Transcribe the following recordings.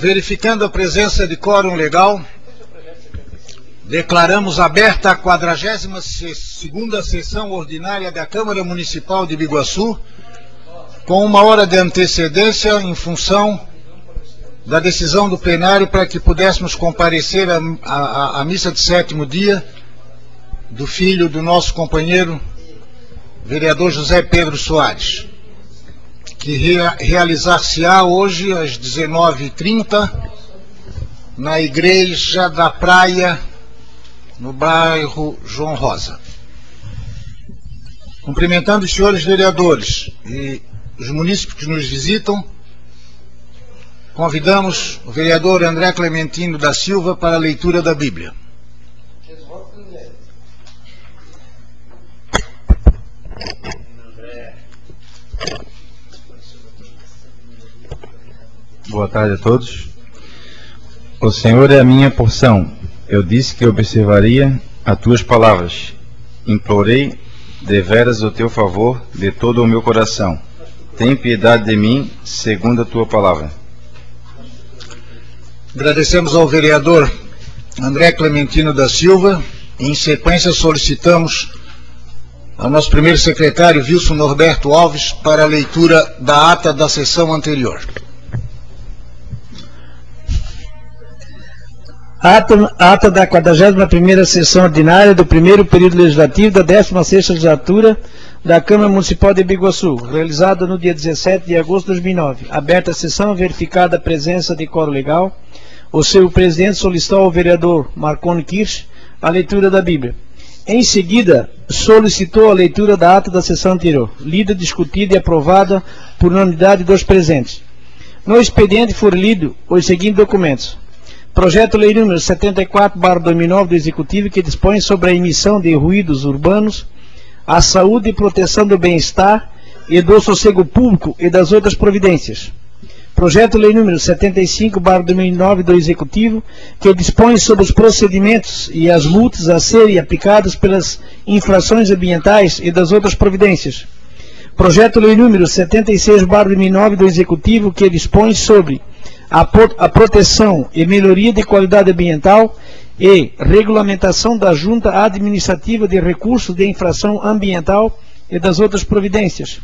Verificando a presença de quórum legal, declaramos aberta a 42ª sessão ordinária da Câmara Municipal de Biguaçu, com 1 hora de antecedência em função da decisão do plenário para que pudéssemos comparecer à missa de 7º dia do filho do nosso companheiro, vereador José Pedro Soares, que realizar-se-á hoje às 19h30 na Igreja da Praia, no bairro João Rosa. Cumprimentando os senhores vereadores e os munícipes que nos visitam, convidamos o vereador André Clementino da Silva para a leitura da Bíblia. Boa tarde a todos. O Senhor é a minha porção. Eu disse que observaria as tuas palavras. Implorei deveras o teu favor de todo o meu coração. Tem piedade de mim, segundo a tua palavra. Agradecemos ao vereador André Clementino da Silva. Em sequência, solicitamos ao nosso primeiro secretário, Wilson Norberto Alves, para a leitura da ata da sessão anterior. Ata da 41ª sessão ordinária do primeiro período legislativo da 16ª legislatura da Câmara Municipal de Biguaçu, realizada no dia 17 de agosto de 2009. Aberta a sessão, verificada a presença de quórum legal, o seu presidente solicitou ao vereador Marconi Kirsch a leitura da Bíblia. Em seguida, solicitou a leitura da ata da sessão anterior, lida, discutida e aprovada por unanimidade dos presentes. No expediente foram lidos os seguintes documentos. Projeto Lei número 74/2009 do Executivo, que dispõe sobre a emissão de ruídos urbanos, a saúde e proteção do bem-estar e do sossego público e das outras providências. Projeto Lei número 75/2009 do Executivo, que dispõe sobre os procedimentos e as multas a serem aplicadas pelas infrações ambientais e das outras providências. Projeto Lei número 76/2009 do Executivo, que dispõe sobre a proteção e melhoria de qualidade ambiental e regulamentação da Junta Administrativa de Recursos de Infração Ambiental e das outras providências.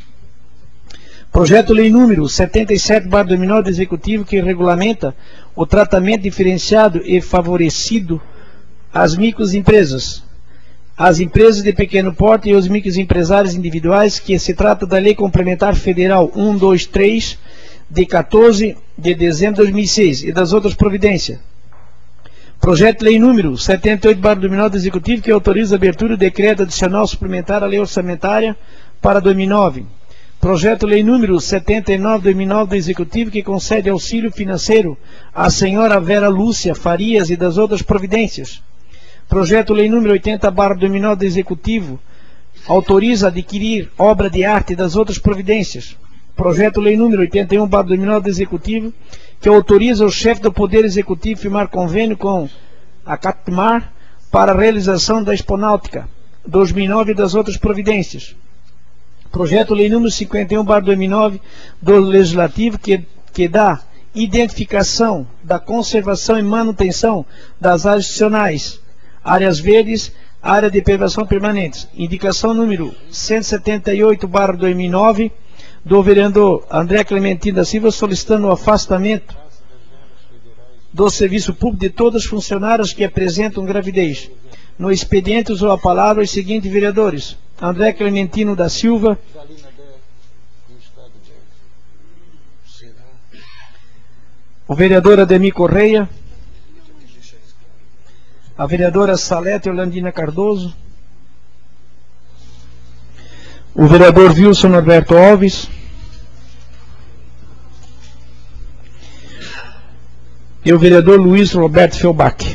Projeto Lei número 77/2009 do Executivo, que regulamenta o tratamento diferenciado e favorecido às microempresas, às empresas de pequeno porte e aos microempresários individuais, que se trata da Lei Complementar Federal 123, de 14 de dezembro de 2006 e das outras providências. Projeto de Lei número 78/2009 do Executivo, que autoriza a abertura do decreto adicional suplementar à Lei Orçamentária para 2009. Projeto de Lei número 79/2009 do Executivo, que concede auxílio financeiro à senhora Vera Lúcia Farias e das outras providências. Projeto de Lei número 80/2009 do Executivo, autoriza adquirir obra de arte e das outras providências. Projeto de Lei número 81/2009 do Executivo, que autoriza o chefe do Poder Executivo a firmar convênio com a Catmar para a realização da Exponáutica 2009 e das outras providências. Projeto de Lei número 51/2009 do Legislativo, que dá identificação da conservação e manutenção das áreas institucionais, áreas verdes, área de preservação permanentes. Indicação número 178/2009 do vereador André Clementino da Silva, solicitando o afastamento do serviço público de todas as funcionárias que apresentam gravidez. No expediente usou a palavra os seguintes vereadores: André Clementino da Silva, o vereador Ademir Correia, a vereadora Salete Orlandina Cardoso, o vereador Wilson Norberto Alves e o vereador Luiz Roberto Felbach.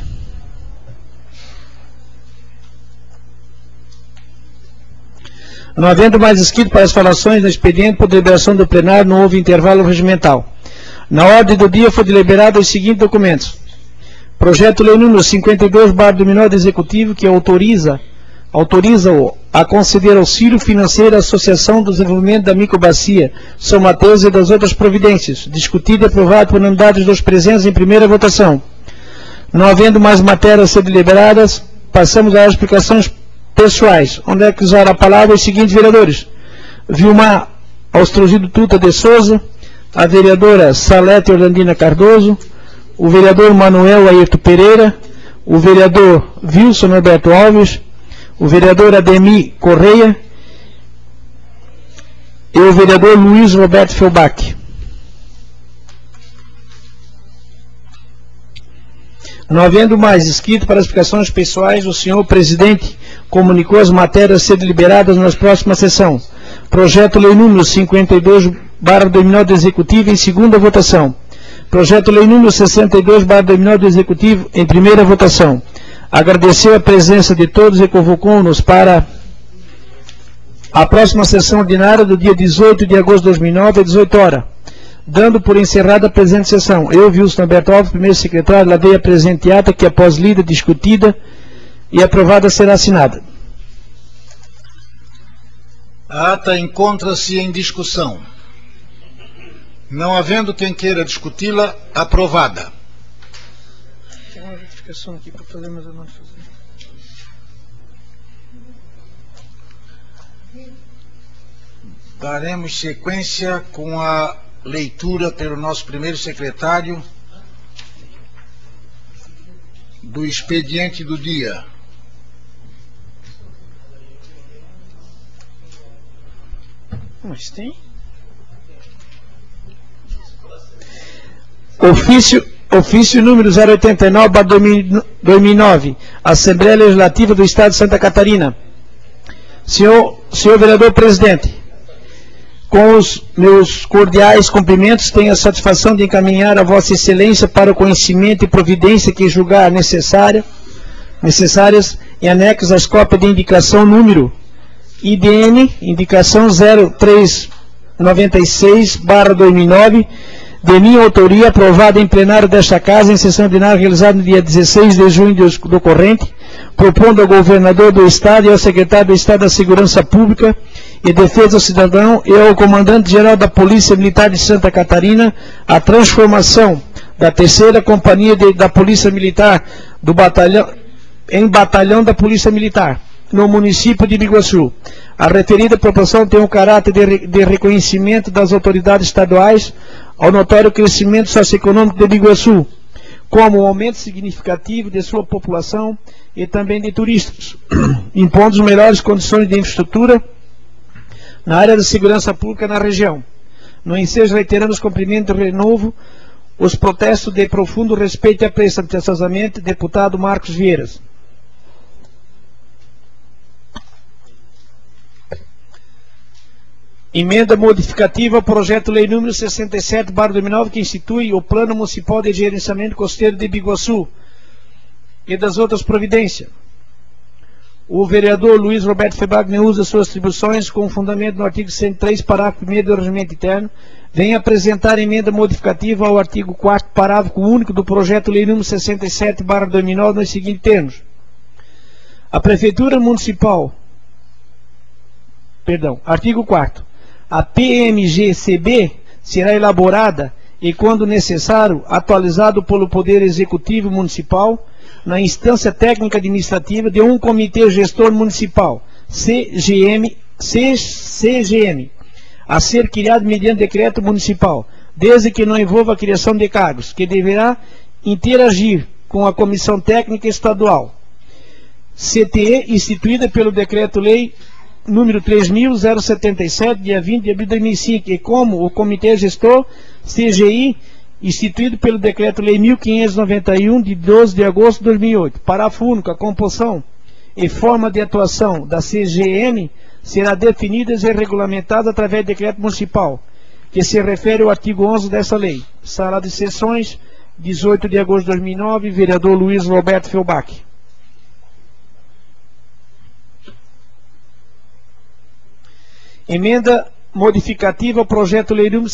Não havendo mais escrito para as falações no expediente por deliberação do plenário, não houve intervalo regimental. Na ordem do dia foi deliberado os seguintes documentos. Projeto de Lei número 52/2009 do Executivo, que autoriza Autoriza-o a conceder auxílio financeiro à Associação do Desenvolvimento da Microbacia São Mateus e das outras providências. Discutido e aprovado por unanimidade dos presentes em primeira votação. Não havendo mais matérias a ser deliberadas, passamos às explicações pessoais. Onde é que usar a palavra os seguintes vereadores: Vilmar Austrougido Tuta de Souza, a vereadora Salete Orlandina Cardoso, o vereador Manuel Ayrton Pereira, o vereador Wilson Norberto Alves, o vereador Ademir Correia e o vereador Luiz Roberto Felbach. Não havendo mais inscrito para explicações pessoais, o senhor presidente comunicou as matérias a ser deliberadas na próxima sessão. Projeto-lei número 52/2009 do Executivo em segunda votação. Projeto-lei número 62/2009 do Executivo em primeira votação. Agradeceu a presença de todos e convocou-nos para a próxima sessão ordinária do dia 18 de agosto de 2009, às 18 horas. Dando por encerrada a presente sessão, eu, Wilson Norberto Alves, primeiro secretário, lavei a presente ata que, após lida, discutida e aprovada, será assinada. A ata encontra-se em discussão. Não havendo quem queira discuti-la, aprovada. Tem uma verificação aqui para fazer, mas eu não fazer. Daremos sequência com a leitura pelo nosso primeiro secretário do expediente do dia. Mas tem? Ofício número 089/2009, Assembleia Legislativa do Estado de Santa Catarina. Senhor vereador presidente, com os meus cordiais cumprimentos, tenho a satisfação de encaminhar a Vossa Excelência para o conhecimento e providência que julgar necessárias, em anexo às cópias de indicação número IDN, indicação 0396/2009, de minha autoria, aprovada em plenário desta Casa, em sessão ordinária realizada no dia 16 de junho do corrente, propondo ao governador do Estado e ao secretário do Estado da Segurança Pública e Defesa do Cidadão e ao comandante-geral da Polícia Militar de Santa Catarina a transformação da 3ª Companhia da Polícia Militar em Batalhão da Polícia Militar, no município de Biguaçu. A referida proporção tem um caráter de reconhecimento das autoridades estaduais ao notório crescimento socioeconômico de Biguaçu, como um aumento significativo de sua população e também de turistas, impondo as melhores condições de infraestrutura na área da segurança pública na região. No ensejo, reiterando os cumprimentos, renovo os protestos de profundo respeito e apreço atenciosamente, deputado Marcos Vieiras. Emenda modificativa ao projeto-lei número 67/2009, que institui o Plano Municipal de Gerenciamento Costeiro de Biguaçu e das outras providências. O vereador Luiz Roberto Felbach usa suas atribuições com fundamento no artigo 103, parágrafo 1º do Regimento Interno, vem apresentar emenda modificativa ao artigo 4º, parágrafo único do projeto-lei número 67/2009, nos seguintes termos. A Prefeitura Municipal, artigo 4º, a PMGCB será elaborada e, quando necessário, atualizado pelo Poder Executivo Municipal na instância técnica administrativa de um Comitê Gestor Municipal, CGM, a ser criado mediante decreto municipal, desde que não envolva a criação de cargos, que deverá interagir com a Comissão Técnica Estadual, CTE, instituída pelo Decreto-Lei número 3.077, dia 20 de abril de 2005, e como o Comitê Gestor, CGI, instituído pelo Decreto-Lei 1591, de 12 de agosto de 2008. Parágrafo único. A composição e forma de atuação da CGM será definida e regulamentada através de decreto municipal, que se refere ao artigo 11 dessa lei. Sala de sessões, 18 de agosto de 2009, vereador Luiz Roberto Felbach. Emenda modificativa ao projeto-lei número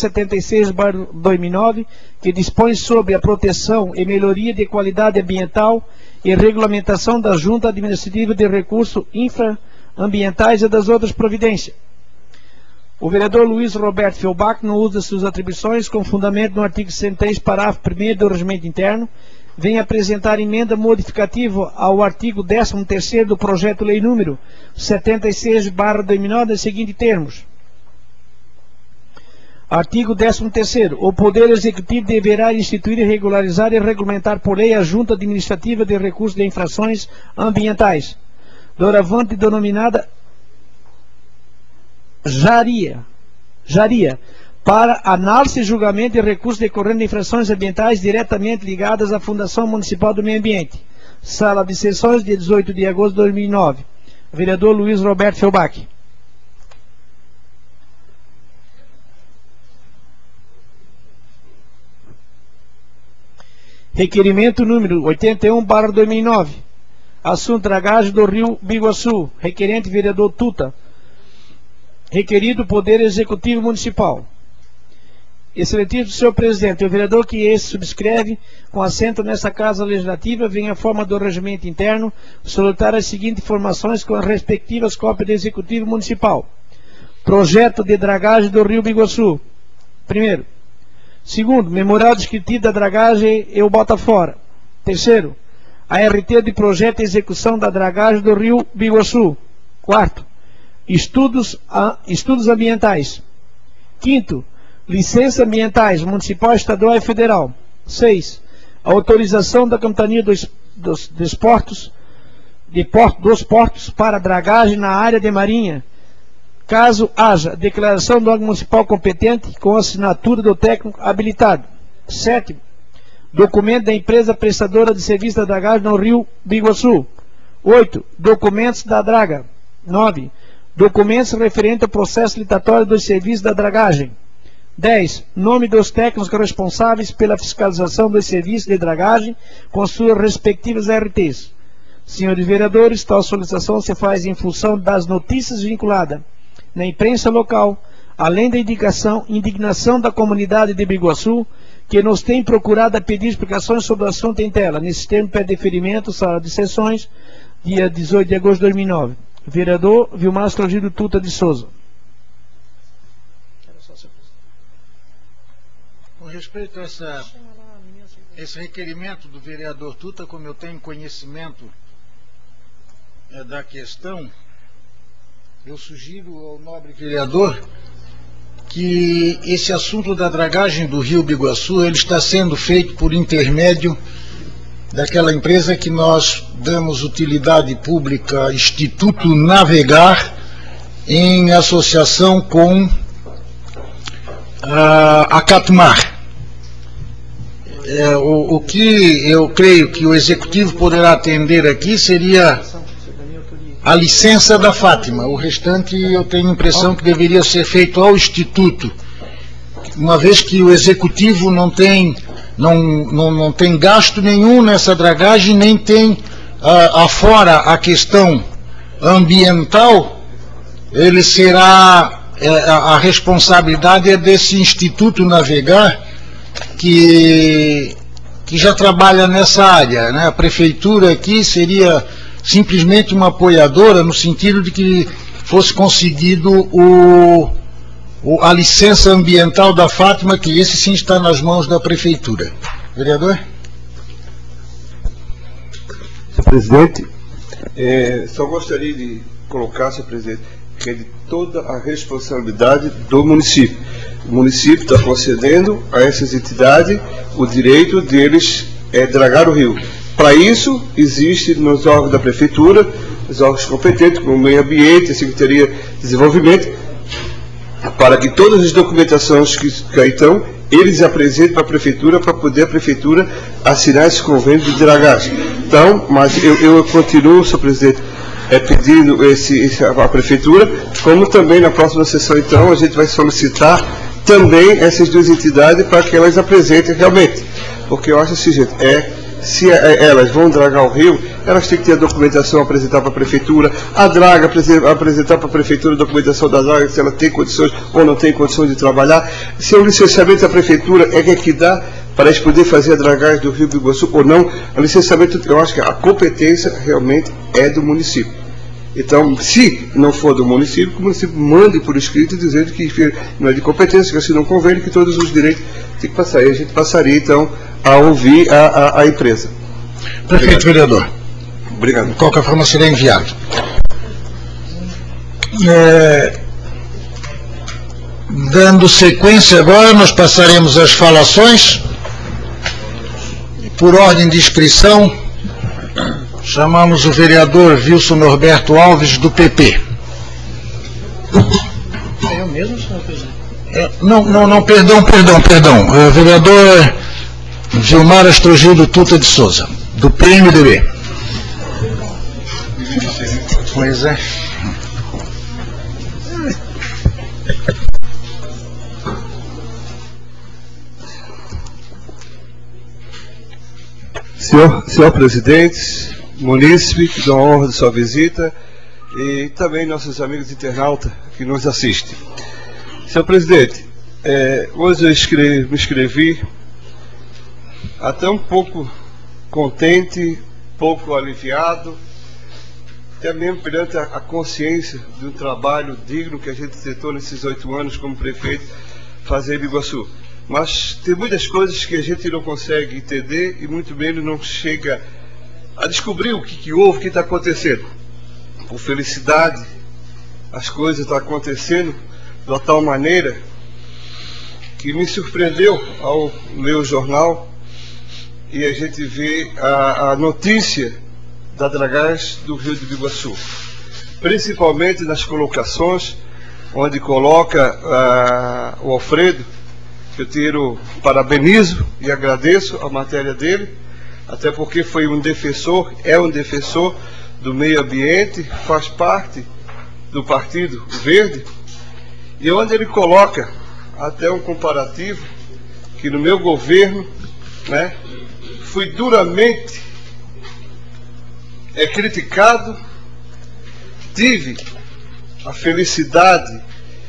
76/2009, que dispõe sobre a proteção e melhoria de qualidade ambiental e regulamentação da Junta Administrativa de Recursos Infraambientais e das outras providências. O vereador Luiz Roberto Felbach, no uso de suas atribuições, com fundamento no artigo 103, parágrafo 1º do Regimento Interno, vem apresentar emenda modificativa ao artigo 13º do projeto-lei número 76/2009, nos seguintes termos. Artigo 13º. O Poder Executivo deverá instituir, regularizar e regulamentar por lei a Junta Administrativa de Recursos de Infrações Ambientais, doravante denominada JARIA, para análise e julgamento de recursos decorrentes de infrações ambientais diretamente ligadas à Fundação Municipal do Meio Ambiente. Sala de Sessões, dia 18 de agosto de 2009. Vereador Luiz Roberto Felbach. Requerimento número 81/2009. Assunto: dragagem do Rio Biguaçu. Requerente: vereador Tuta. Requerido: Poder Executivo Municipal. Excelentíssimo senhor presidente, o vereador que esse subscreve, com assento nesta Casa Legislativa, vem à forma do regimento interno, solicitar as seguintes informações com as respectivas cópias do Executivo Municipal. Projeto de dragagem do Rio Biguaçu. Primeiro. Segundo, memorial descritivo da dragagem e o bota fora. Terceiro, a RT de projeto de execução da dragagem do Rio Biguaçu. Quarto, estudos ambientais. Quinto, licenças ambientais municipal, estadual e federal. 6. Autorização da Capitania dos Portos para dragagem na área de marinha, caso haja declaração do órgão municipal competente com assinatura do técnico habilitado. 7. Documento da empresa prestadora de serviço da dragagem no Rio Biguaçu. 8. Documentos da draga. 9. Documentos referentes ao processo licitatório dos serviços da dragagem. 10. Nome dos técnicos responsáveis pela fiscalização dos serviços de dragagem com suas respectivas RTs. Senhores vereadores, tal solicitação se faz em função das notícias vinculadas na imprensa local, além da indignação da comunidade de Biguaçu, que nos tem procurado a pedir explicações sobre o assunto em tela. Nesse termo, pede deferimento, sala de sessões, dia 18 de agosto de 2009. Vereador Vilmar Astrogildo Tuta de Souza. Com respeito a esse requerimento do vereador Tuta, como eu tenho conhecimento da questão, eu sugiro ao nobre vereador que esse assunto da dragagem do Rio Biguaçu, ele está sendo feito por intermédio daquela empresa que nós damos utilidade pública, Instituto Navegar, em associação com a Catmar. O que eu creio que o Executivo poderá atender aqui seria a licença da Fátima. O restante eu tenho a impressão que deveria ser feito ao Instituto, uma vez que o Executivo não tem gasto nenhum nessa dragagem, nem tem afora a questão ambiental. Ele será, a responsabilidade é desse Instituto Navegar, que já trabalha nessa área, né? A prefeitura aqui seria simplesmente uma apoiadora, no sentido de que fosse conseguido a licença ambiental da Fátima, que esse sim está nas mãos da prefeitura. Vereador? Senhor presidente, só gostaria de colocar, senhor presidente, que é de toda a responsabilidade do município. O município está concedendo a essas entidades o direito deles dragar o rio. Para isso, existe nos órgãos da prefeitura, os órgãos competentes, como o meio ambiente, a Secretaria de Desenvolvimento, para que todas as documentações que estão, eles apresentem para a prefeitura, para poder a prefeitura assinar esse convênio de dragagem. Então, mas eu continuo, senhor presidente, pedindo a prefeitura, como também na próxima sessão, então, a gente vai solicitar também essas duas entidades para que elas apresentem realmente. Porque eu acho assim, gente, se elas vão dragar o rio, elas têm que ter a documentação, apresentar para a prefeitura, a draga apresentar para a prefeitura a documentação da draga, se ela tem condições ou não tem condições de trabalhar. Se é o licenciamento da prefeitura é que dá para a gente poder fazer a dragagem do Rio Biguaçu ou não. O licenciamento, eu acho que a competência realmente é do município. Então, se não for do município, que o município mande por escrito dizendo que não é de competência, que assim não convém, que todos os direitos têm que passar. E a gente passaria, então, a ouvir a empresa. Prefeito vereador. Obrigado. De qualquer forma, será enviado. Dando sequência agora, nós passaremos às falações. Por ordem de inscrição, chamamos o vereador Wilson Norberto Alves, do PP. É eu mesmo, senhor presidente? Perdão. Vereador Gilmar Astrogildo Tuta de Souza, do PMDB. Pois é. Senhor presidente, munícipe, que dão a honra de sua visita, e também nossos amigos internautas que nos assistem. Senhor presidente, hoje eu me inscrevi até um pouco contente, pouco aliviado, até mesmo perante a consciência de um trabalho digno que a gente tentou nesses 8 anos como prefeito fazer em Biguaçu. Mas tem muitas coisas que a gente não consegue entender e muito menos não chega a descobrir o que houve, o que está acontecendo. Por felicidade, as coisas estão acontecendo de uma tal maneira que me surpreendeu ao ler o jornal e a gente vê a notícia da dragagem do Rio de Biguaçu, principalmente nas colocações, onde coloca o Alfredo, que eu parabenizo e agradeço a matéria dele, até porque foi um defensor, é um defensor do meio ambiente, faz parte do Partido Verde, e onde ele coloca até um comparativo que no meu governo, né, fui duramente criticado, tive a felicidade,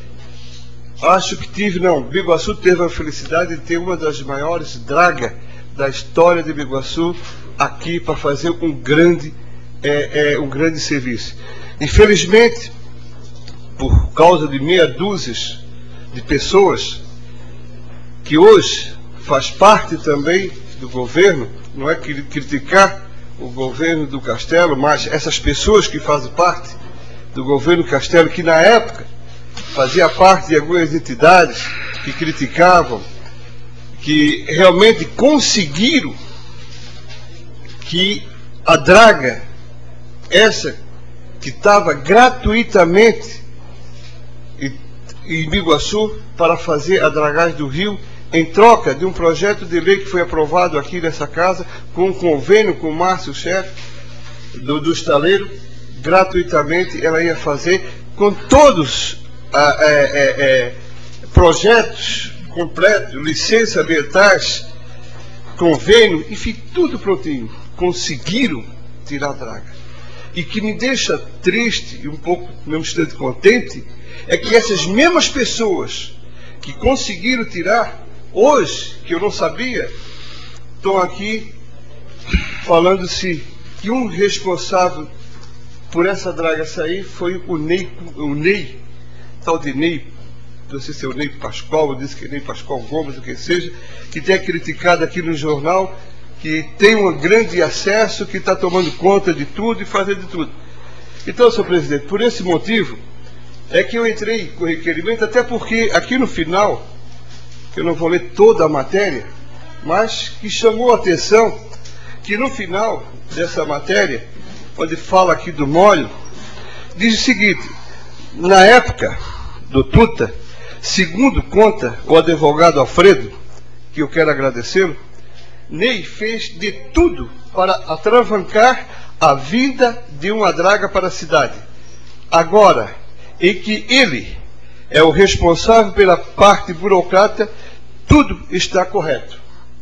Biguaçu teve a felicidade de ter uma das maiores dragas da história de Biguaçu aqui para fazer um grande serviço. Infelizmente, por causa de meia dúzia de pessoas que hoje faz parte também do governo, não é criticar o governo do Castelo, mas essas pessoas que fazem parte do governo Castelo, que na época fazia parte de algumas entidades que criticavam, que realmente conseguiram que a draga, essa que estava gratuitamente em Biguaçu para fazer a dragagem do rio, em troca de um projeto de lei que foi aprovado aqui nessa casa, com um convênio com o Márcio, chefe do estaleiro, gratuitamente ela ia fazer com todos projetos completos, licenças ambientais, convênio, enfim, tudo prontinho. Conseguiram tirar a draga. E que me deixa triste e um pouco, mesmo estando contente, é que essas mesmas pessoas que conseguiram tirar, hoje, que eu não sabia, estão aqui falando-se que um responsável por essa draga sair foi o Ney, tal de Ney, não sei se é o Ney Pascoal, eu disse que é Ney Pascoal Gomes, o que seja, que tem criticado aqui no jornal, que tem um grande acesso, que está tomando conta de tudo e fazendo de tudo. Então, senhor presidente, por esse motivo é que eu entrei com o requerimento, até porque aqui no final, que eu não vou ler toda a matéria, mas que chamou a atenção que no final dessa matéria, onde fala aqui do molho, diz o seguinte: na época do Tuta, segundo conta o advogado Alfredo, que eu quero agradecê-lo, Ney fez de tudo para atravancar a vinda de uma draga para a cidade. Agora, em que ele é o responsável pela parte burocrata, tudo está correto.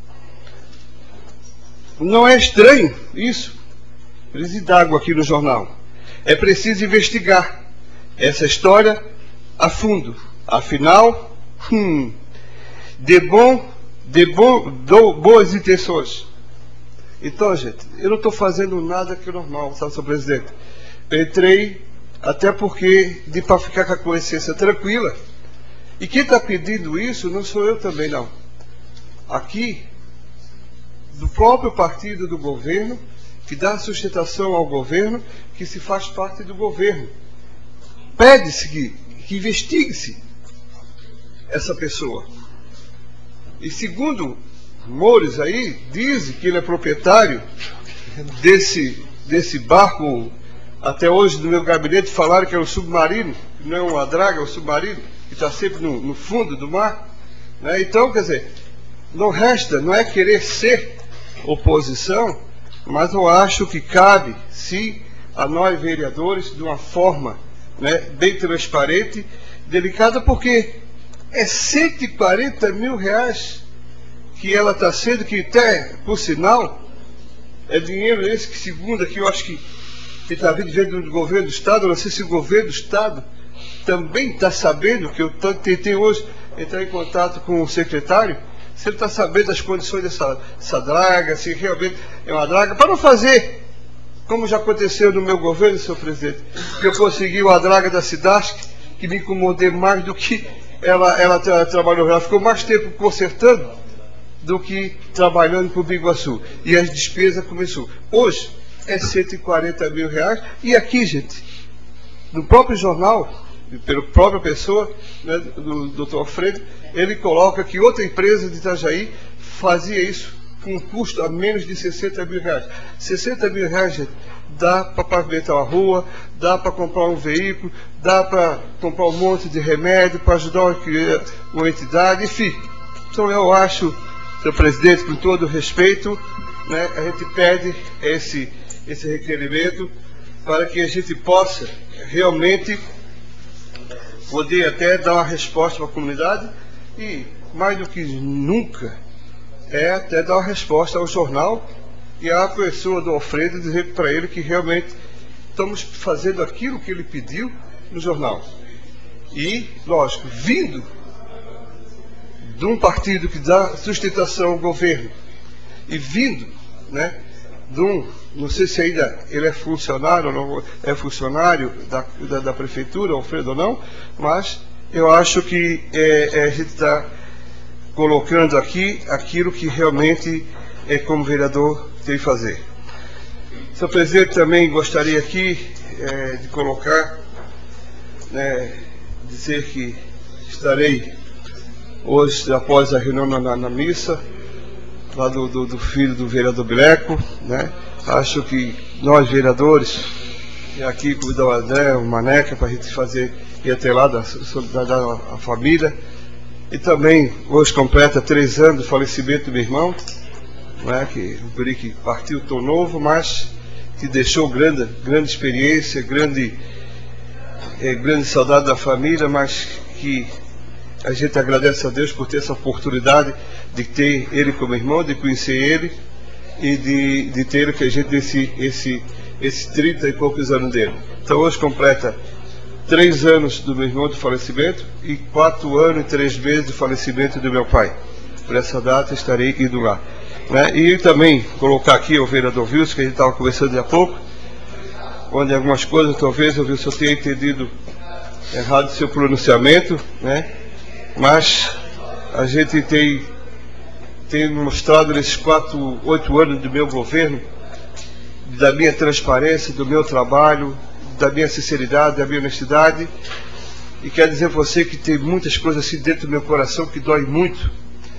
Não é estranho isso? Crise d'água aqui no jornal. É preciso investigar essa história a fundo. Afinal, de boas intenções. Então, gente, eu não estou fazendo nada que é normal, sabe, senhor presidente? Eu entrei até porque para ficar com a consciência tranquila. E quem está pedindo isso não sou eu também, não. Aqui, do próprio partido do governo, que dá sustentação ao governo, que se faz parte do governo. Pede-se que investigue-se essa pessoa. E segundo Mores aí, diz que ele é proprietário desse barco. Até hoje no meu gabinete falaram que é um submarino, não é uma draga, é um submarino, que está sempre no fundo do mar. Né? Então, quer dizer, não resta, não é querer ser oposição, mas eu acho que cabe, sim, a nós vereadores, de uma forma, né, bem transparente, delicada, porque é 140 mil reais que ela está sendo, que até, por sinal, é dinheiro esse que, segundo aqui, eu acho que está vindo do governo do Estado. Eu não sei se o governo do Estado também está sabendo, que eu tentei hoje entrar em contato com o secretário, se ele está sabendo das condições dessa draga, se realmente é uma draga, para não fazer, como já aconteceu no meu governo, senhor presidente, que eu consegui uma draga da Cidasc, que me incomodei mais do que ela trabalhou. Ela ficou mais tempo consertando do que trabalhando para o Biguaçu. E as despesas começou. Hoje é 140 mil reais. E aqui, gente, no próprio jornal, pela própria pessoa, né, do doutor Alfredo, ele coloca que outra empresa de Itajaí fazia isso com um custo a menos de 60 mil reais. 60 mil reais, gente, dá para pavimentar uma rua, dá para comprar um veículo, dá para comprar um monte de remédio, para ajudar uma entidade, enfim. Então eu acho, senhor presidente, com todo respeito, né, a gente pede esse requerimento para que a gente possa realmente poder até dar uma resposta para a comunidade e, mais do que nunca, até dar uma resposta ao jornal e à pessoa do Alfredo, dizer para ele que realmente estamos fazendo aquilo que ele pediu no jornal. E, lógico, vindo de um partido que dá sustentação ao governo e vindo, né, de um, não sei se ainda ele é funcionário ou não é funcionário da prefeitura, Alfredo, ou não, mas eu acho que a gente está colocando aqui aquilo que realmente como vereador tem que fazer. Senhor presidente, também gostaria aqui de colocar, né, dizer que estarei hoje, após a reunião na missa, lá do filho do vereador Bileco, né? Acho que nós, vereadores, e aqui com o André, o Maneca, para a gente fazer, ir até lá, da solidariedade à família. E também, hoje completa 3 anos do falecimento do meu irmão, né? Que um guri que partiu tão novo, mas que deixou grande experiência, grande saudade da família, mas que a gente agradece a Deus por ter essa oportunidade de ter ele como irmão, de conhecer ele e de ter que a gente esses 30 e poucos anos dele. Então hoje completa 3 anos do meu irmão do falecimento e 4 anos e 3 meses do falecimento do meu pai. Por essa data estarei indo lá. Né? E também colocar aqui o vereador Wilson, que a gente estava conversando há pouco, onde algumas coisas talvez o Wilson tenha entendido errado o seu pronunciamento, né? Mas a gente tem mostrado nesses 8 anos do meu governo, da minha transparência, do meu trabalho, da minha sinceridade, da minha honestidade. E quero dizer a você que tem muitas coisas assim dentro do meu coração que dói muito,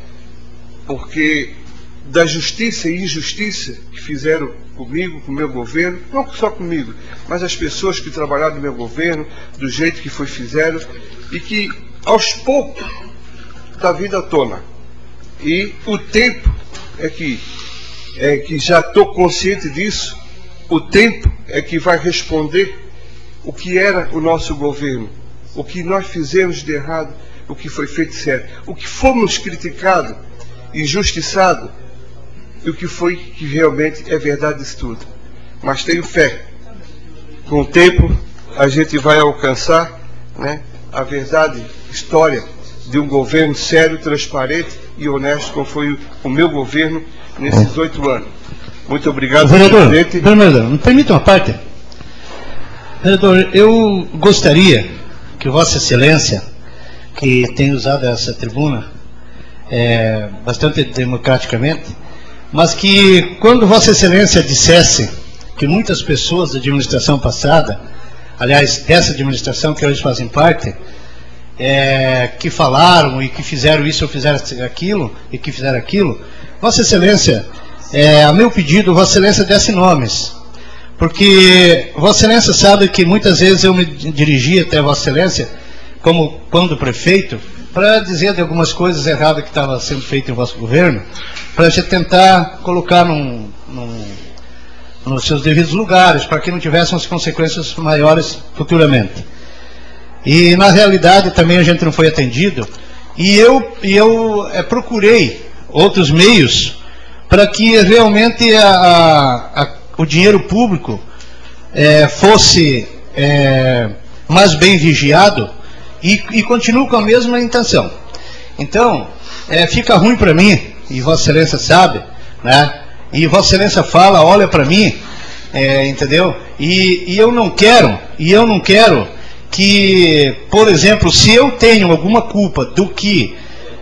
porque da justiça e injustiça que fizeram comigo, com o meu governo, não só comigo, mas as pessoas que trabalharam no meu governo, do jeito que fizeram, e que aos poucos está vindo à tona. E o tempo é que já estou consciente disso, o tempo é que vai responder o que era o nosso governo, o que nós fizemos de errado, o que foi feito certo, o que fomos criticados, injustiçados, e o que foi que realmente é verdade disso tudo. Mas tenho fé, com o tempo a gente vai alcançar, né, a verdade, história de um governo sério, transparente e honesto, como foi o meu governo nesses 8 anos. Muito obrigado, presidente. Vereador, me permita uma parte. Vereador, eu gostaria que Vossa Excelência, que tem usado essa tribuna bastante democraticamente, mas que quando Vossa Excelência dissesse que muitas pessoas da administração passada, aliás, dessa administração que hoje fazem parte, que falaram e que fizeram isso ou fizeram aquilo, e que fizeram aquilo, Vossa Excelência, a meu pedido, Vossa Excelência desse nomes, porque Vossa Excelência sabe que muitas vezes eu me dirigi até Vossa Excelência, como quando prefeito, para dizer de algumas coisas erradas que estavam sendo feitas em vosso governo, para a gente tentar colocar nos seus devidos lugares, para que não tivessem as consequências maiores futuramente. E na realidade também a gente não foi atendido, e eu procurei outros meios para que realmente o dinheiro público fosse mais bem vigiado, e continuo com a mesma intenção. Então, fica ruim para mim, e Vossa Excelência sabe, né? E Vossa Excelência fala, olha para mim, entendeu? E eu não quero que, por exemplo, se eu tenho alguma culpa do que,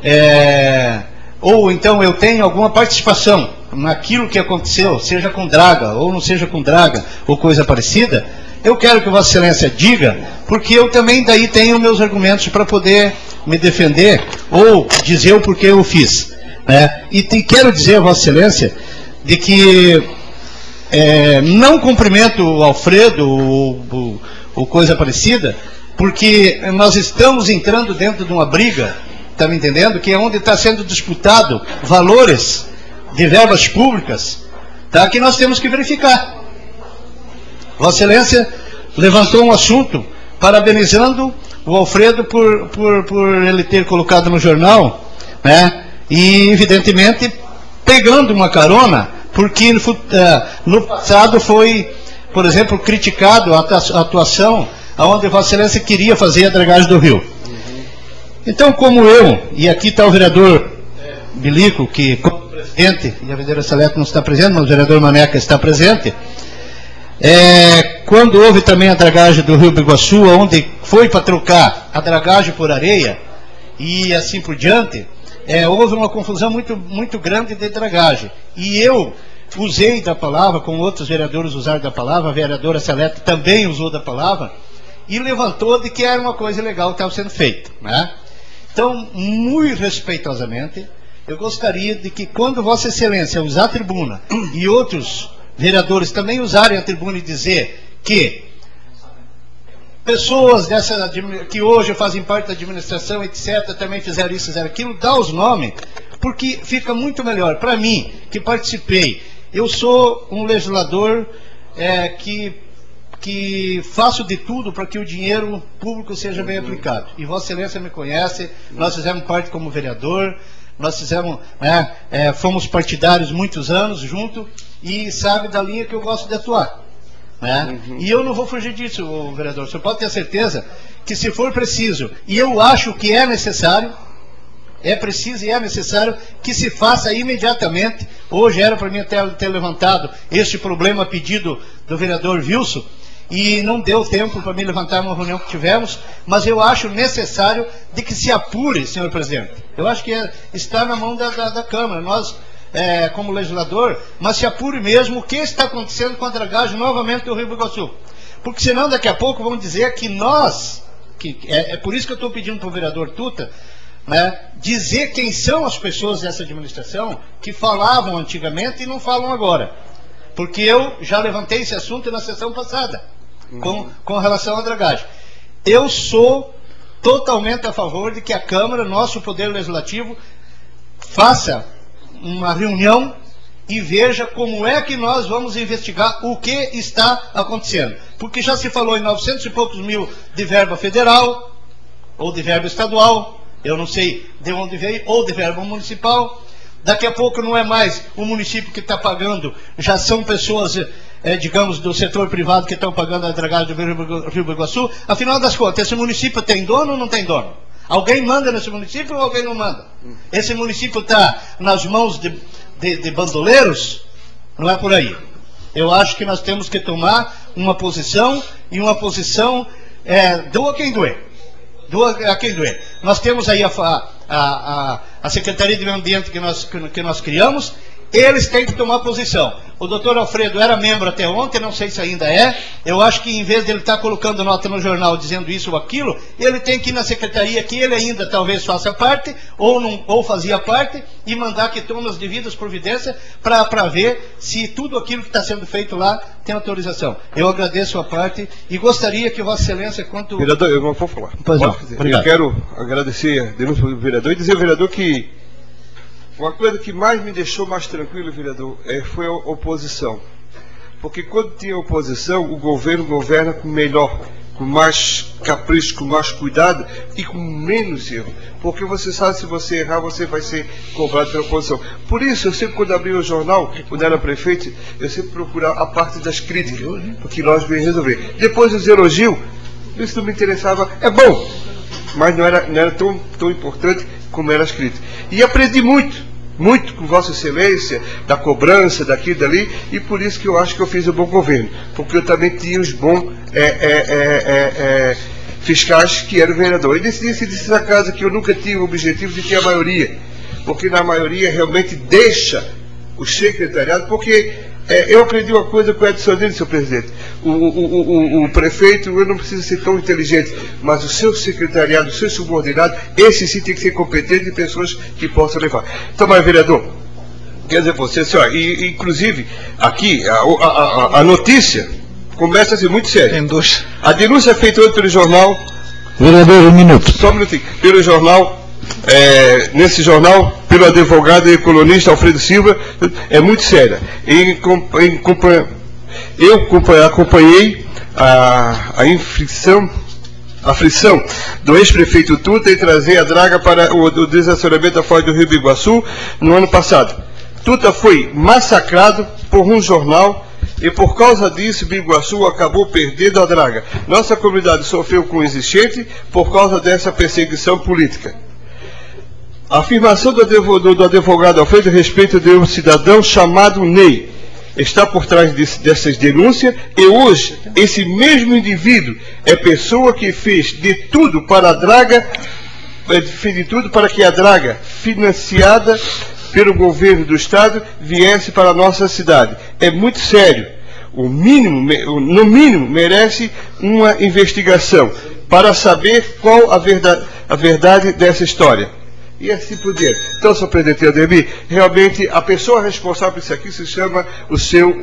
ou então eu tenho alguma participação naquilo que aconteceu, seja com draga, ou não seja com draga, ou coisa parecida, eu quero que Vossa Excelência diga, porque eu também daí tenho meus argumentos para poder me defender, ou dizer o porquê eu fiz, né? E quero dizer a Vossa Excelência de que não cumprimento o Alfredo ou coisa parecida, porque nós estamos entrando dentro de uma briga, está me entendendo? Que é onde está sendo disputado valores de verbas públicas, tá? Que nós temos que verificar. Vossa Excelência levantou um assunto parabenizando o Alfredo por ele ter colocado no jornal, né? E evidentemente pegando uma carona, porque no passado foi, por exemplo, criticado a atuação onde Vossa Excelência queria fazer a dragagem do rio. Então, como eu, e aqui está o vereador Bilico, que como presidente, e a vereadora Salete não está presente, mas o vereador Maneca está presente, quando houve também a dragagem do rio Biguaçu, onde foi para trocar a dragagem por areia, e assim por diante, houve uma confusão muito grande de dragagem. E eu usei da palavra, como outros vereadores usaram da palavra, a vereadora Salete também usou da palavra, e levantou de que era uma coisa legal que estava sendo feita, né? Então, muito respeitosamente, eu gostaria de que quando Vossa Excelência usar a tribuna, e outros vereadores também usarem a tribuna e dizer que pessoas que hoje fazem parte da administração, etc., também fizeram isso, fizeram aquilo, dá os nomes, porque fica muito melhor. Para mim, que participei, eu sou um legislador que faço de tudo para que o dinheiro público seja bem aplicado. E Vossa Excelência me conhece, nós fizemos parte como vereador, nós fizemos, fomos partidários muitos anos junto, e sabe da linha que eu gosto de atuar, né? E eu não vou fugir disso, vereador. O senhor pode ter certeza que, se for preciso, e eu acho que é necessário, é preciso e é necessário que se faça imediatamente. Hoje era para mim até ter levantado este problema a pedido do vereador Wilson, e não deu tempo para me levantar uma reunião que tivemos, mas eu acho necessário de que se apure, senhor presidente. Eu acho que está na mão da Câmara, nós, como legislador, mas se apure mesmo o que está acontecendo com a dragagem novamente do Rio Biguaçu. Porque senão daqui a pouco vão dizer que nós, é por isso que eu estou pedindo para o vereador Tuta, né, dizer quem são as pessoas dessa administração que falavam antigamente e não falam agora. Porque eu já levantei esse assunto na sessão passada, com relação à dragagem. Eu sou totalmente a favor de que a Câmara, nosso Poder Legislativo, faça uma reunião e veja como é que nós vamos investigar o que está acontecendo. Porque já se falou em 900 e poucos mil de verba federal, ou de verba estadual, eu não sei de onde veio, ou de verba municipal. Daqui a pouco não é mais o município que está pagando, já são pessoas, digamos, do setor privado que estão pagando a dragagem do Rio Biguaçu. Afinal das contas, esse município tem dono ou não tem dono? Alguém manda nesse município ou alguém não manda? Esse município está nas mãos de bandoleiros? Não é por aí. Eu acho que nós temos que tomar uma posição, e uma posição doa quem doer. Doa a quem doer. Nós temos aí a Secretaria de Meio Ambiente que nós criamos. Eles têm que tomar posição. O doutor Alfredo era membro até ontem, não sei se ainda é. Eu acho que em vez de ele estar colocando nota no jornal dizendo isso ou aquilo, ele tem que ir na secretaria, que ele ainda talvez faça parte, ou fazia parte, e mandar que tome as devidas providências para ver se tudo aquilo que está sendo feito lá tem autorização. Eu agradeço a parte e gostaria que Vossa Excelência, quanto... Vereador, eu não vou falar. Pois não. Eu quero agradecer a denúncia do vereador e dizer ao vereador que uma coisa que mais me deixou mais tranquilo, vereador, foi a oposição. Porque quando tinha oposição, o governo governa com melhor, com mais capricho, com mais cuidado e com menos erro. Porque você sabe, se você errar, você vai ser cobrado pela oposição. Por isso, eu sempre, quando abri o jornal, quando era prefeito, eu sempre procurava a parte das críticas, porque nós vamos resolver. Depois dos elogios, isso não me interessava. É bom, mas não era tão importante como eram as críticas. E aprendi muito com Vossa Excelência, da cobrança, daqui e dali, e por isso que eu acho que eu fiz um bom governo, porque eu também tinha os bons fiscais que eram vereador. E decidi nessa casa que eu nunca tive o objetivo de ter a maioria, porque na maioria realmente deixa o secretariado, porque eu aprendi uma coisa com o Edson Dini, senhor presidente. O prefeito, eu não preciso ser tão inteligente, mas o seu secretariado, o seu subordinado, esse sim tem que ser competente e pessoas que possam levar. Então, mas vereador, quer dizer você, senhor, inclusive, aqui, a notícia começa a ser muito séria. A denúncia feita hoje pelo jornal... Vereador, um minuto. Só um minutinho. Pelo jornal... nesse jornal, pelo advogado e colunista Alfredo Silva, é muito séria. Eu acompanhei a aflição do ex-prefeito Tuta em trazer a draga para o desacionamento da foz do Rio Biguaçu no ano passado. Tuta foi massacrado por um jornal e por causa disso Biguaçu acabou perdendo a draga. Nossa comunidade sofreu com o existente por causa dessa perseguição política. A afirmação do advogado Alfredo a respeito de um cidadão chamado Ney está por trás dessas denúncias, e hoje esse mesmo indivíduo é pessoa que fez de tudo para a draga, que a draga, financiada pelo governo do estado, viesse para a nossa cidade. É muito sério. No mínimo, merece uma investigação para saber qual a verdade dessa história. E assim por diante. Então, senhor presidente Ademir, realmente a pessoa responsável por isso aqui se chama o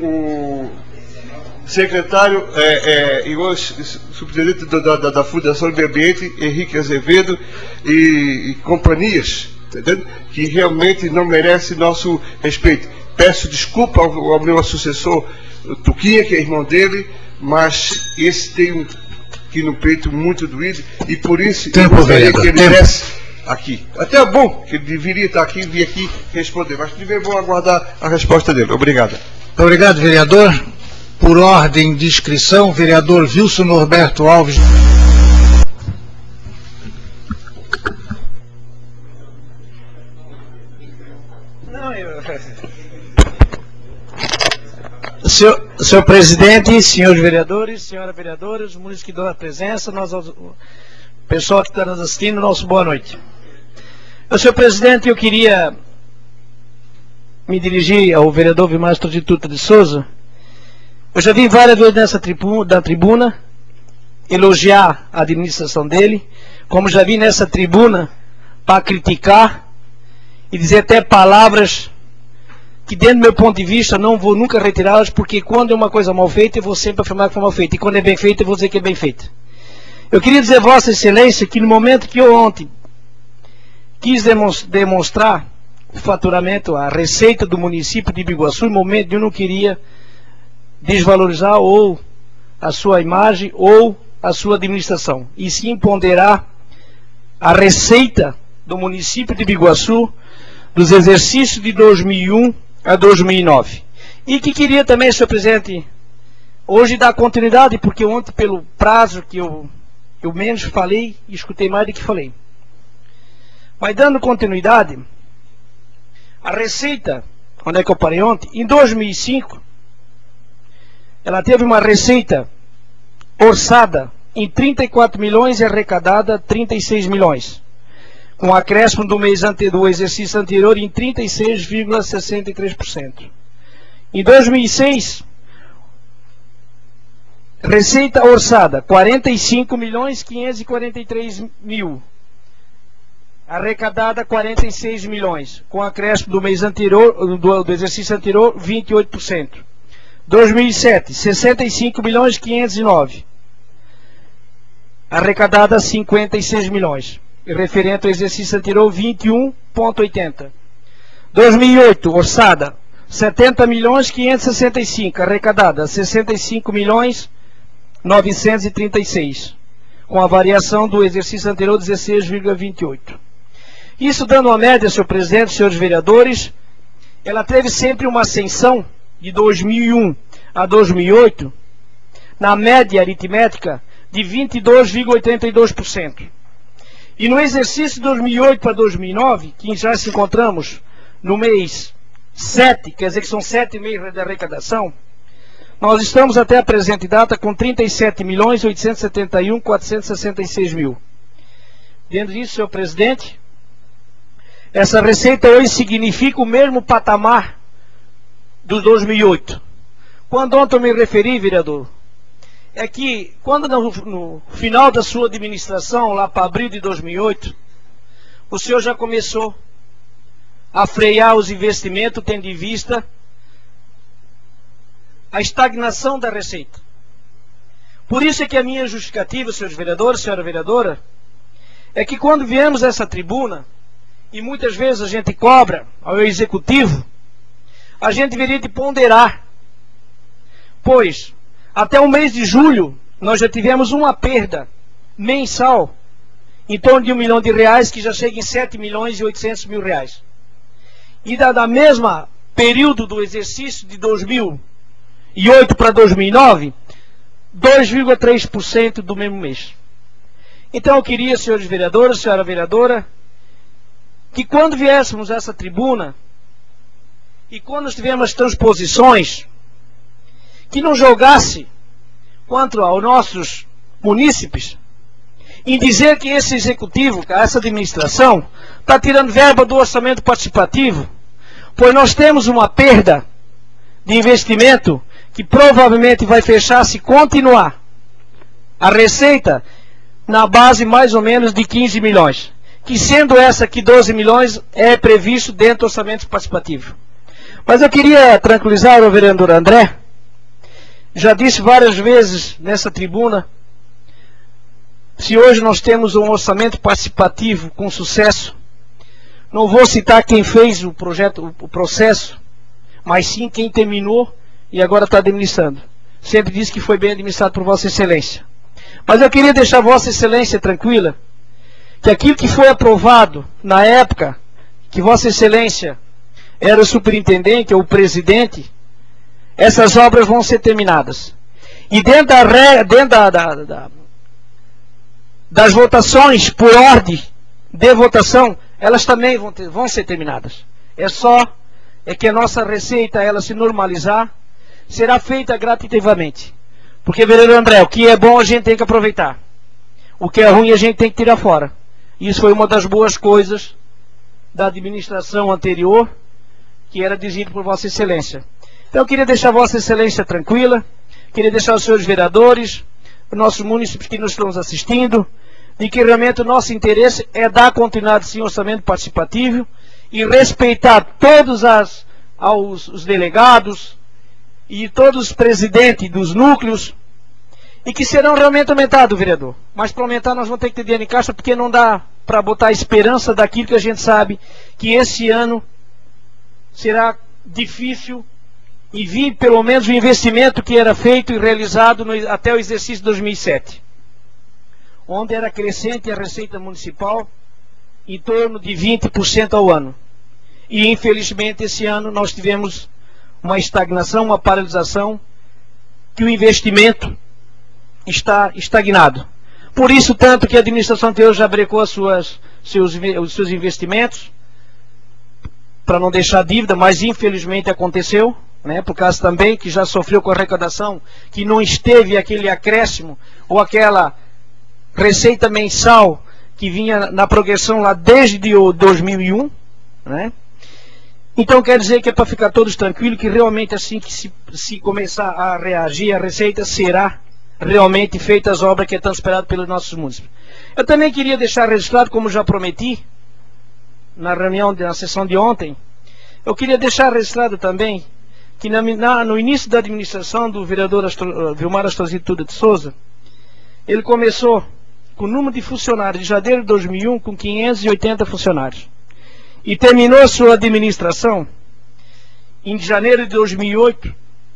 secretário e hoje subpresidente da Fundação de Meio Ambiente, Henrique Azevedo e companhias, entendeu? Que realmente não merece nosso respeito. Peço desculpa ao meu sucessor, Tuquinha, que é irmão dele, mas esse tem aqui no peito muito doído, e por isso eu gostaria que ele desse aqui. Até é bom que ele deveria estar aqui e vir aqui responder, mas primeiro vamos aguardar a resposta dele. Obrigado. Muito obrigado, vereador. Por ordem de inscrição, vereador Wilson Norberto Alves. Senhor presidente, senhores vereadores, senhora vereadora, os munícipes que dão a presença, o pessoal que está nos assistindo, nosso boa noite. Senhor presidente, eu queria me dirigir ao vereador Vilmastro de Tuta de Souza. Eu já vim várias vezes nessa tribuna elogiar a administração dele, como já vim nessa tribuna para criticar e dizer até palavras que, dentro do meu ponto de vista, não vou nunca retirá-las, porque quando é uma coisa mal feita, eu vou sempre afirmar que foi mal feita, e quando é bem feita, eu vou dizer que é bem feita. Eu queria dizer a Vossa Excelência que no momento que eu ontem quis demonstrar o faturamento, a receita do município de Biguaçu, no momento eu não queria desvalorizar ou a sua imagem ou a sua administração, e sim ponderar a receita do município de Biguaçu dos exercícios de 2001 a 2009. E que queria também, senhor presidente, hoje dar continuidade, porque ontem, pelo prazo que eu menos falei, escutei mais do que falei. Mas dando continuidade, a receita, onde é que eu parei ontem? Em 2005, ela teve uma receita orçada em 34 milhões e arrecadada 36 milhões. Com acréscimo do mês do exercício anterior em 36,63%. Em 2006, receita orçada 45 milhões 543 mil. Arrecadada 46 milhões, com acréscimo do mês anterior, do exercício anterior, 28%. 2007, 65 milhões 509. Arrecadada 56 milhões. E referente ao exercício anterior, 21,80. 2008, orçada 70 milhões 565. Arrecadada 65 milhões 936. Com a variação do exercício anterior, 16,28. Isso dando uma média, senhor presidente, senhores vereadores, ela teve sempre uma ascensão de 2001 a 2008, na média aritmética, de 22,82%. E no exercício de 2008 para 2009, que já se encontramos no mês 7, quer dizer que são 7 meses de arrecadação, nós estamos até a presente data com 37 milhões 871 466 mil. Dentro disso, senhor presidente, essa receita hoje significa o mesmo patamar dos 2008. Quando ontem eu me referi, vereador, é que quando no final da sua administração, lá para abril de 2008, o senhor já começou a frear os investimentos, tendo em vista a estagnação da receita. Por isso é que a minha justificativa, senhores vereadores, senhora vereadora, é que quando viemos a essa tribuna, e muitas vezes a gente cobra ao executivo, a gente deveria de ponderar, pois até o mês de julho nós já tivemos uma perda mensal em torno de R$1 milhão, que já chega em 7 milhões e 800 mil reais. E da mesma período do exercício de 2008 para 2009, 2,3% do mesmo mês. Então eu queria, senhores vereadores, senhora vereadora, que quando viéssemos a essa tribuna e quando tivermos transposições, que não jogasse contra os nossos munícipes em dizer que esse executivo, essa administração, está tirando verba do orçamento participativo, pois nós temos uma perda de investimento que provavelmente vai fechar se continuar a receita na base mais ou menos de 15 milhões. Que sendo essa aqui 12 milhões é previsto dentro do orçamento participativo. Mas eu queria tranquilizar o vereador André, já disse várias vezes nessa tribuna, se hoje nós temos um orçamento participativo com sucesso, não vou citar quem fez o processo, mas sim quem terminou e agora está administrando. Sempre disse que foi bem administrado por Vossa Excelência. Mas eu queria deixar Vossa Excelência tranquila, que aquilo que foi aprovado na época que Vossa Excelência era o superintendente ou o presidente, essas obras vão ser terminadas. E dentro das votações por ordem de votação, elas também vão ser terminadas. É que a nossa receita, ela se normalizar, será feita gratuitamente. Porque, vereador André, o que é bom a gente tem que aproveitar. O que é ruim a gente tem que tirar fora. Isso foi uma das boas coisas da administração anterior, que era dirigida por Vossa Excelência. Então eu queria deixar Vossa Excelência tranquila, queria deixar os senhores vereadores, os nossos munícipes que nos estão assistindo, de que realmente o nosso interesse é dar continuidade sim ao orçamento participativo e respeitar todos os delegados e todos os presidentes dos núcleos, e que serão realmente aumentados, vereador. Mas para aumentar nós vamos ter que ter dinheiro em caixa, porque não dá para botar a esperança daquilo que a gente sabe que esse ano será difícil e vir pelo menos o investimento que era feito e realizado até o exercício de 2007, onde era crescente a receita municipal em torno de 20% ao ano. E infelizmente esse ano nós tivemos uma estagnação, uma paralisação, que o investimento está estagnado. Por isso, tanto que a administração anterior já brecou os seus investimentos, para não deixar dívida, mas infelizmente aconteceu, né, por causa também que já sofreu com a arrecadação, que não esteve aquele acréscimo, ou aquela receita mensal que vinha na progressão lá desde o 2001, né? Então quer dizer que é para ficar todos tranquilos, que realmente assim que se começar a reagir a receita, será realmente feita as obras que é tão esperado pelos nossos municípios. Eu também queria deixar registrado, como já prometi, na reunião, na sessão de ontem, eu queria deixar registrado também, que no início da administração do vereador Vilmar Astrozito de Souza, ele começou com o número de funcionários de janeiro de 2001 com 580 funcionários. E terminou a sua administração em janeiro de 2008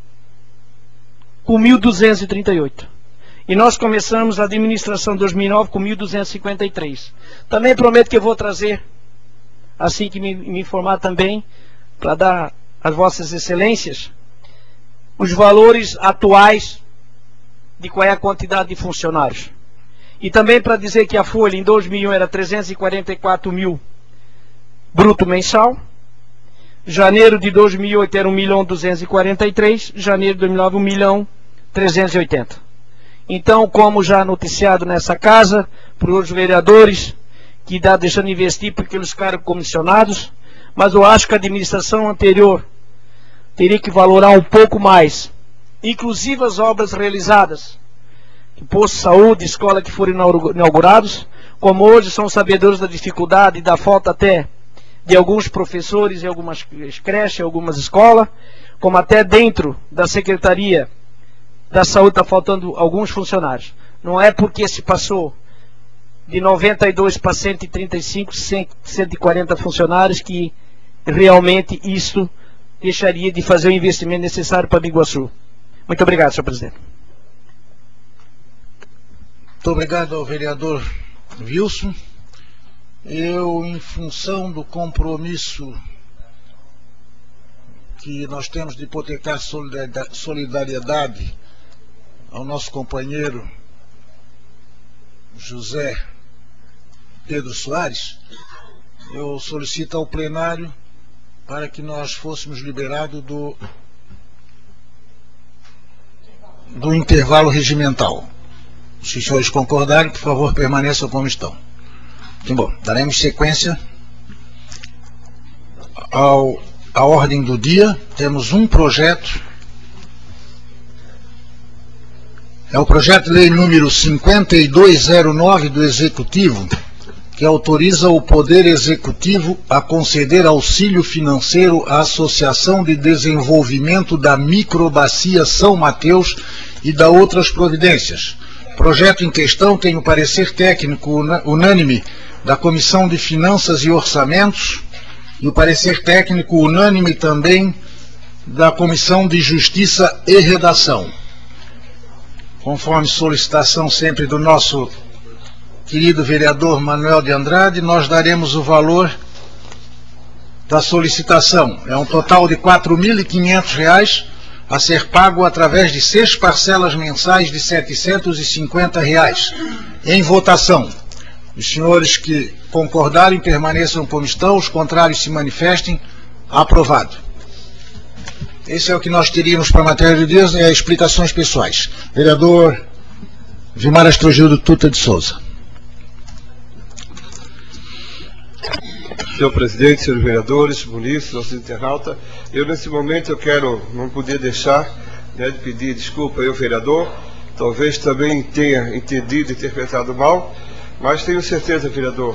com 1.238. E nós começamos a administração de 2009 com 1.253. Também prometo que eu vou trazer, assim que me informar também, para dar às vossas excelências, os valores atuais de qual é a quantidade de funcionários. E também para dizer que a folha em 2001 era 344 mil bruto mensal, janeiro de 2008 era 1.243.000, janeiro de 2009 1.380.000. Então, como já noticiado nessa casa, por os vereadores, que dá deixando de investir porque eles ficaram comissionados, mas eu acho que a administração anterior teria que valorar um pouco mais, inclusive as obras realizadas, posto de saúde, escola que foram inaugurados, como hoje são sabedores da dificuldade e da falta até de alguns professores em algumas creches, algumas escolas, como até dentro da Secretaria da Saúde está faltando alguns funcionários. Não é porque se passou de 92 para 135, 140 funcionários que realmente isso deixaria de fazer o investimento necessário para Biguaçu. Muito obrigado, senhor presidente. Muito obrigado ao vereador Wilson. Eu, em função do compromisso que nós temos de hipotecar solidariedade ao nosso companheiro José Pedro Soares, eu solicito ao plenário para que nós fôssemos liberados do intervalo regimental. Se os senhores concordarem, por favor, permaneçam como estão. Então, bom, daremos sequência à ordem do dia. Temos um projeto. É o projeto de lei número 5209 do Executivo, que autoriza o Poder Executivo a conceder auxílio financeiro à Associação de Desenvolvimento da Microbacia São Mateus e da outras providências. O projeto em questão tem o parecer técnico unânime da Comissão de Finanças e Orçamentos e o parecer técnico unânime também da Comissão de Justiça e Redação. Conforme solicitação sempre do nosso querido vereador Manuel de Andrade, nós daremos o valor da solicitação. É um total de R$ 4.500 a ser pago através de 6 parcelas mensais de R$ 750. Em votação. Os senhores que concordarem permaneçam como estão, os contrários se manifestem. Aprovado. Esse é o que nós teríamos para a matéria do dia, explicações pessoais. Vereador Vilmar Astrozito Tuta de Souza. Senhor presidente, senhores vereadores, munícipes, nossos internautas, eu nesse momento não podia deixar, né, de pedir desculpa ao vereador, talvez também tenha entendido, interpretado mal, mas tenho certeza, vereador,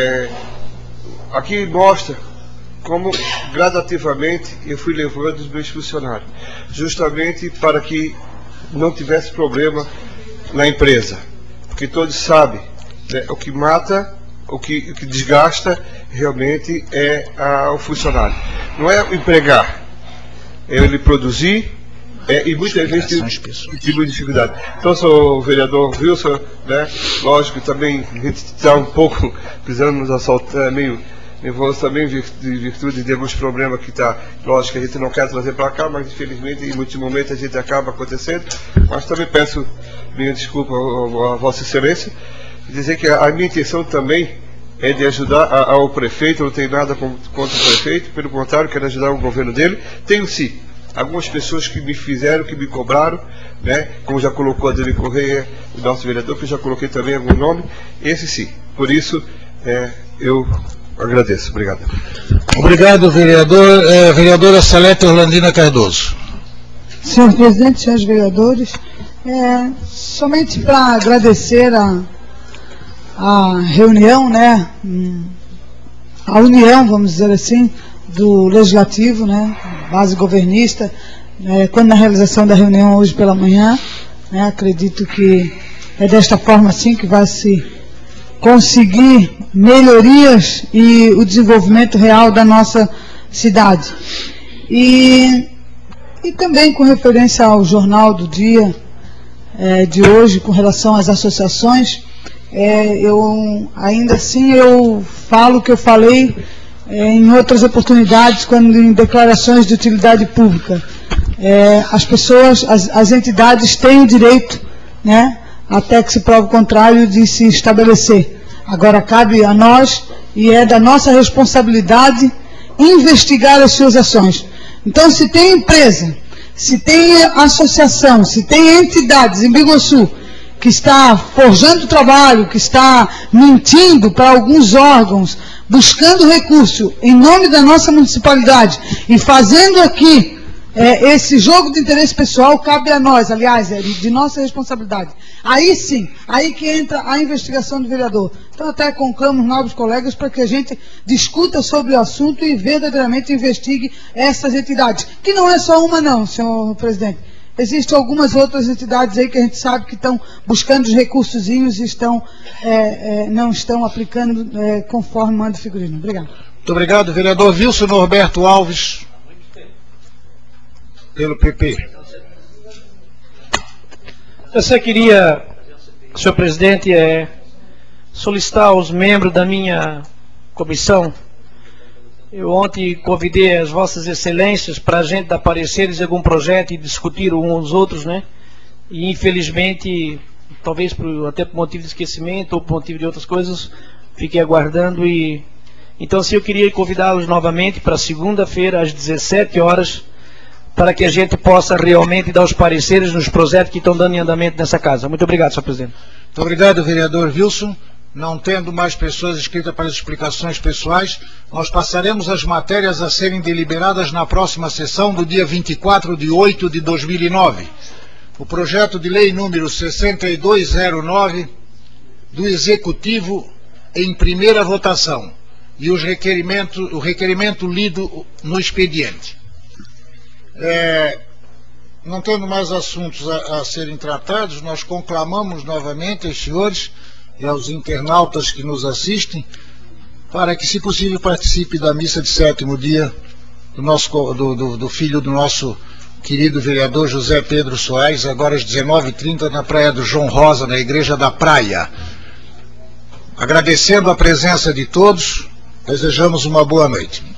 aqui mostra como gradativamente eu fui levando os meus funcionários, justamente para que não tivesse problema na empresa, porque todos sabem, né, o que mata, o que desgasta realmente é o funcionário. Não é o empregar, é ele produzir, e muitas vezes tem muita dificuldade. Então, sou o vereador Wilson, né, lógico, também a gente está um pouco precisando nos assaltar, meio nervoso também, em virtude de alguns problemas que está, lógico que a gente não quer trazer para cá, mas infelizmente em muitos momentos a gente acaba acontecendo. Mas também peço minha desculpa a Vossa Excelência, e dizer que a minha intenção também é de ajudar ao prefeito. Eu não tenho nada contra o prefeito, pelo contrário, quero ajudar o governo dele. Tenho sim algumas pessoas que me fizeram, que me cobraram, né? Como já colocou Ademir Correia, o nosso vereador, que eu já coloquei também algum nome, esse sim. Por isso, eu agradeço. Obrigado. Obrigado, vereador. Vereadora Salete Orlandina Cardoso. Senhor presidente, senhores vereadores, somente para agradecer a reunião, né, a união, vamos dizer assim, do Legislativo, né, base governista, quando na realização da reunião hoje pela manhã, né, acredito que é desta forma assim que vai se conseguir melhorias e o desenvolvimento real da nossa cidade. E também com referência ao jornal do dia de hoje, com relação às associações, eu ainda assim eu falo o que eu falei em outras oportunidades, quando em declarações de utilidade pública. As pessoas, as entidades têm o direito, né, até que se prove o contrário, de se estabelecer. Agora cabe a nós, e é da nossa responsabilidade, investigar as suas ações. Então, se tem empresa, se tem associação, se tem entidades em Biguaçu que está forjando trabalho, que está mentindo para alguns órgãos, buscando recurso em nome da nossa municipalidade e fazendo aqui esse jogo de interesse pessoal, cabe a nós, aliás, é de nossa responsabilidade. Aí sim, aí que entra a investigação do vereador. Então até conclamo os novos colegas para que a gente discuta sobre o assunto e verdadeiramente investigue essas entidades. Que não é só uma não, senhor presidente. Existem algumas outras entidades aí que a gente sabe que estão buscando os recursozinhos e não estão aplicando conforme manda o figurino. Obrigado. Muito obrigado, vereador Wilson Norberto Alves, pelo PP. Eu só queria, senhor presidente, solicitar aos membros da minha comissão. Eu ontem convidei as vossas excelências para a gente dar pareceres em algum projeto e discutir uns aos outros, né? E infelizmente, talvez até por motivo de esquecimento ou por motivo de outras coisas, fiquei aguardando. Então, assim, eu queria convidá-los novamente para segunda-feira às 17 horas, para que a gente possa realmente dar os pareceres nos projetos que estão dando em andamento nessa casa. Muito obrigado, senhor presidente. Muito obrigado, vereador Wilson. Não tendo mais pessoas inscritas para as explicações pessoais, nós passaremos as matérias a serem deliberadas na próxima sessão do dia 24 de 8 de 2009. O projeto de lei número 6209 do Executivo em primeira votação e o requerimento lido no expediente. Não tendo mais assuntos a serem tratados, nós conclamamos novamente aos senhores e aos internautas que nos assistem, para que, se possível, participe da missa de sétimo dia do filho do nosso querido vereador José Pedro Soares, agora às 19h30, na Praia do João Rosa, na Igreja da Praia. Agradecendo a presença de todos, desejamos uma boa noite.